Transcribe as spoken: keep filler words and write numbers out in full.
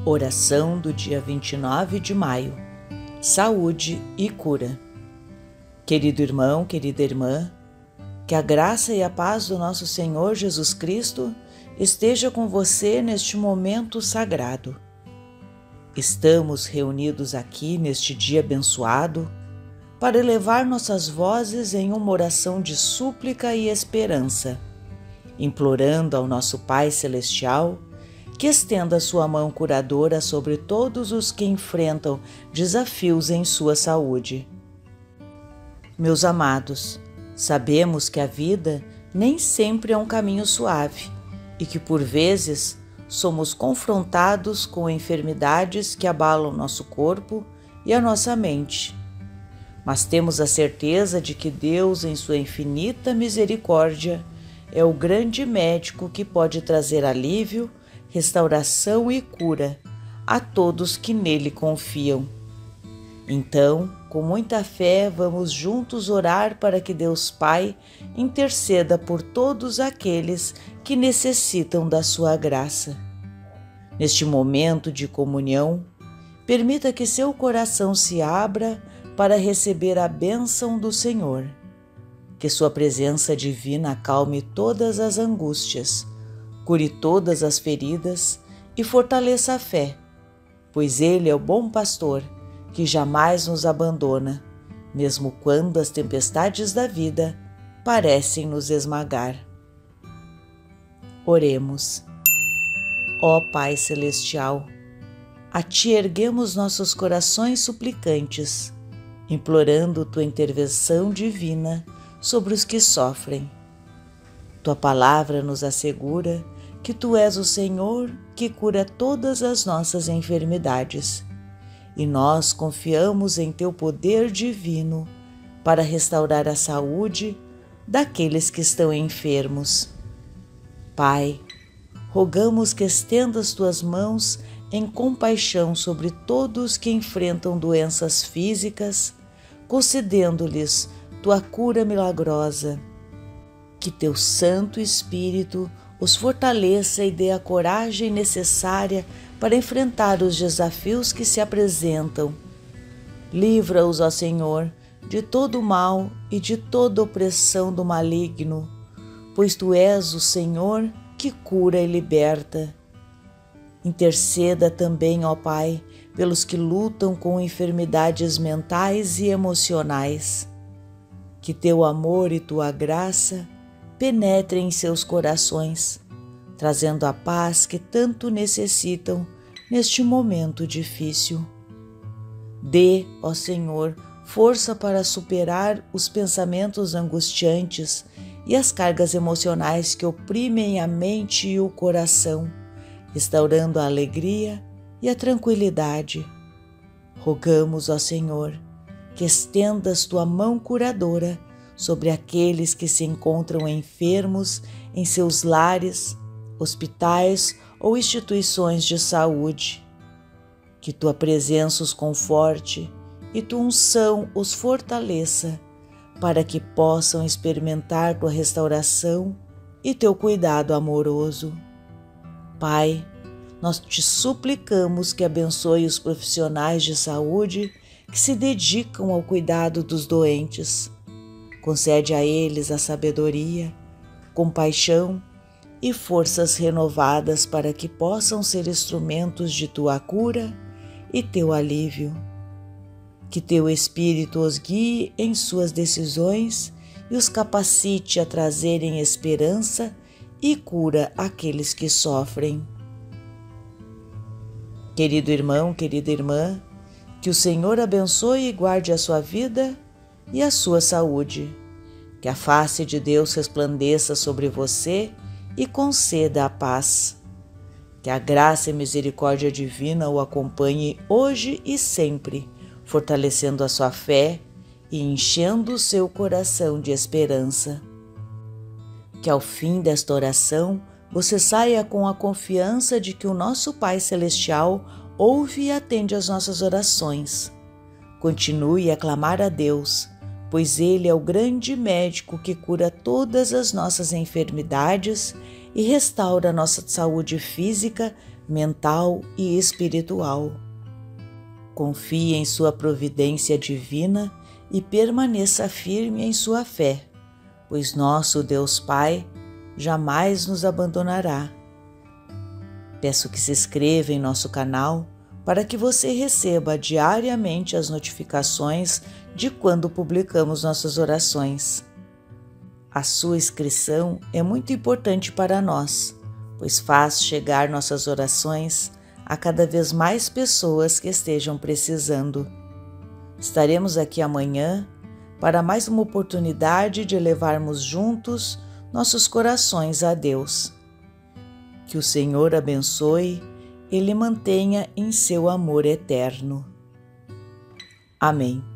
Oração do dia vinte e nove de maio. Saúde e cura. Querido irmão, querida irmã, que a graça e a paz do nosso Senhor Jesus Cristo esteja com você neste momento sagrado. Estamos reunidos aqui neste dia abençoado para elevar nossas vozes em uma oração de súplica e esperança, implorando ao nosso Pai Celestial que estenda sua mão curadora sobre todos os que enfrentam desafios em sua saúde. Meus amados, sabemos que a vida nem sempre é um caminho suave e que, por vezes, somos confrontados com enfermidades que abalam nosso corpo e a nossa mente. Mas temos a certeza de que Deus, em sua infinita misericórdia, é o grande médico que pode trazer alívio, restauração e cura a todos que nele confiam. Então, com muita fé, vamos juntos orar para que Deus Pai interceda por todos aqueles que necessitam da sua graça. Neste momento de comunhão, permita que seu coração se abra para receber a bênção do Senhor. Que sua presença divina acalme todas as angústias, cure todas as feridas e fortaleça a fé, pois Ele é o bom pastor que jamais nos abandona, mesmo quando as tempestades da vida parecem nos esmagar. Oremos. Ó Pai Celestial, a Ti erguemos nossos corações suplicantes, implorando Tua intervenção divina sobre os que sofrem. Tua palavra nos assegura que Tu és o Senhor que cura todas as nossas enfermidades, e nós confiamos em Teu poder divino para restaurar a saúde daqueles que estão enfermos. Pai, rogamos que estendas Tuas mãos em compaixão sobre todos que enfrentam doenças físicas, concedendo-lhes Tua cura milagrosa. Que Teu Santo Espírito os fortaleça e dê a coragem necessária para enfrentar os desafios que se apresentam. Livra-os, ó Senhor, de todo o mal e de toda opressão do maligno, pois Tu és o Senhor que cura e liberta. Interceda também, ó Pai, pelos que lutam com enfermidades mentais e emocionais. Que Teu amor e Tua graça penetrem em seus corações, trazendo a paz que tanto necessitam neste momento difícil. Dê, ó Senhor, força para superar os pensamentos angustiantes e as cargas emocionais que oprimem a mente e o coração, restaurando a alegria e a tranquilidade. Rogamos, ó Senhor, que estendas Tua mão curadora sobre aqueles que se encontram enfermos em seus lares, hospitais ou instituições de saúde. Que Tua presença os conforte e Tua unção os fortaleça, para que possam experimentar Tua restauração e Teu cuidado amoroso. Pai, nós Te suplicamos que abençoe os profissionais de saúde que se dedicam ao cuidado dos doentes. Concede a eles a sabedoria, compaixão e forças renovadas para que possam ser instrumentos de Tua cura e Teu alívio. Que Teu Espírito os guie em suas decisões e os capacite a trazerem esperança e cura àqueles que sofrem. Querido irmão, querida irmã, que o Senhor abençoe e guarde a sua vida e a sua saúde. Que a face de Deus resplandeça sobre você e conceda a paz. Que a graça e misericórdia divina o acompanhe hoje e sempre, fortalecendo a sua fé e enchendo o seu coração de esperança. Que ao fim desta oração você saia com a confiança de que o nosso Pai Celestial ouve e atende às nossas orações. Continue a clamar a Deus, pois Ele é o grande médico que cura todas as nossas enfermidades e restaura nossa saúde física, mental e espiritual. Confie em sua providência divina e permaneça firme em sua fé, pois nosso Deus Pai jamais nos abandonará. Peço que se inscreva em nosso canal para que você receba diariamente as notificações de quando publicamos nossas orações. A sua inscrição é muito importante para nós, pois faz chegar nossas orações a cada vez mais pessoas que estejam precisando. Estaremos aqui amanhã para mais uma oportunidade de elevarmos juntos nossos corações a Deus. Que o Senhor abençoe e lhe mantenha em seu amor eterno. Amém.